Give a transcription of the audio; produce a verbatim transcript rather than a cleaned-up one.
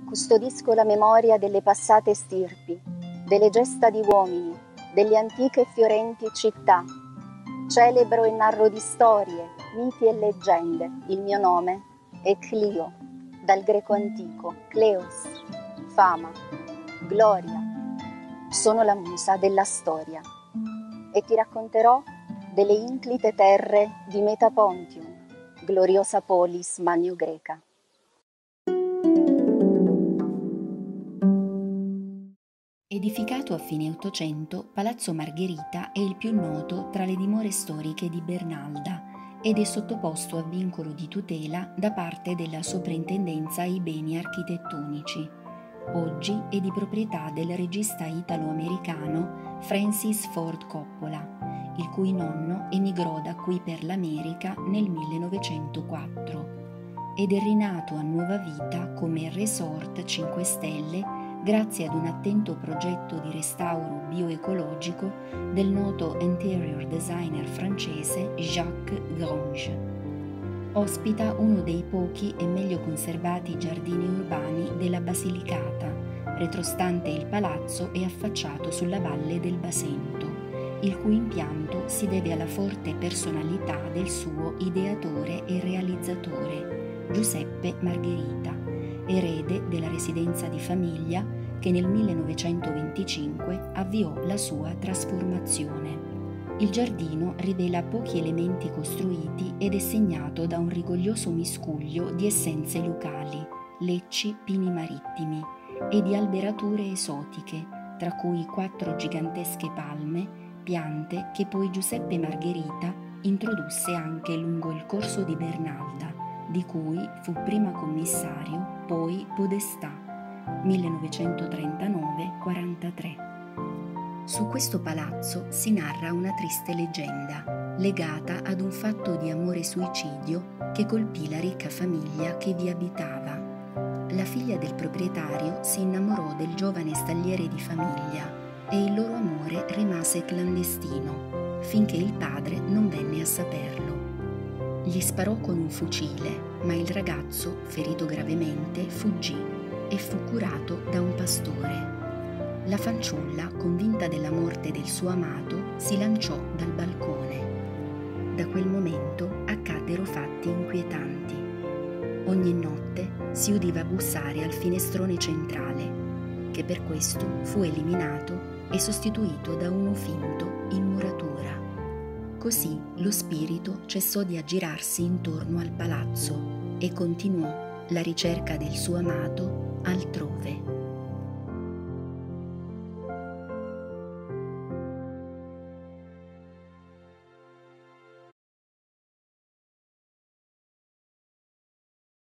Custodisco la memoria delle passate stirpi, delle gesta di uomini, delle antiche e fiorenti città. Celebro e narro di storie, miti e leggende. Il mio nome è Clio, dal greco antico, Kleos, fama, gloria. Sono la musa della storia e ti racconterò delle inclite terre di Metapontium, gloriosa polis magno-greca. Edificato a fine Ottocento, Palazzo Margherita è il più noto tra le dimore storiche di Bernalda ed è sottoposto a vincolo di tutela da parte della Soprintendenza ai beni architettonici. Oggi è di proprietà del regista italo-americano Francis Ford Coppola, il cui nonno emigrò da qui per l'America nel millenovecentoquattro ed è rinato a nuova vita come resort cinque stelle grazie ad un attento progetto di restauro bioecologico del noto interior designer francese Jacques Grange. Ospita uno dei pochi e meglio conservati giardini urbani della Basilicata, retrostante il palazzo e affacciato sulla valle del Basento, il cui impianto si deve alla forte personalità del suo ideatore e realizzatore, Giuseppe Margherita, erede della residenza di famiglia che nel millenovecentoventicinque avviò la sua trasformazione. Il giardino rivela pochi elementi costruiti ed è segnato da un rigoglioso miscuglio di essenze locali, lecci, pini marittimi e di alberature esotiche, tra cui quattro gigantesche palme, piante che poi Giuseppe Margherita introdusse anche lungo il corso di Bernalda, di cui fu prima commissario, poi podestà, millenovecentotrentanove quarantatré. Su questo palazzo si narra una triste leggenda, legata ad un fatto di amore-suicidio che colpì la ricca famiglia che vi abitava. La figlia del proprietario si innamorò del giovane stalliere di famiglia e il loro amore rimase clandestino, finché il padre non venne a saperlo. Gli sparò con un fucile, ma il ragazzo, ferito gravemente, fuggì e fu curato da un pastore. La fanciulla, convinta della morte del suo amato, si lanciò dal balcone. Da quel momento accaddero fatti inquietanti. Ogni notte si udiva bussare al finestrone centrale, che per questo fu eliminato e sostituito da uno finto in muratura. Così lo spirito cessò di aggirarsi intorno al palazzo e continuò la ricerca del suo amato altrove.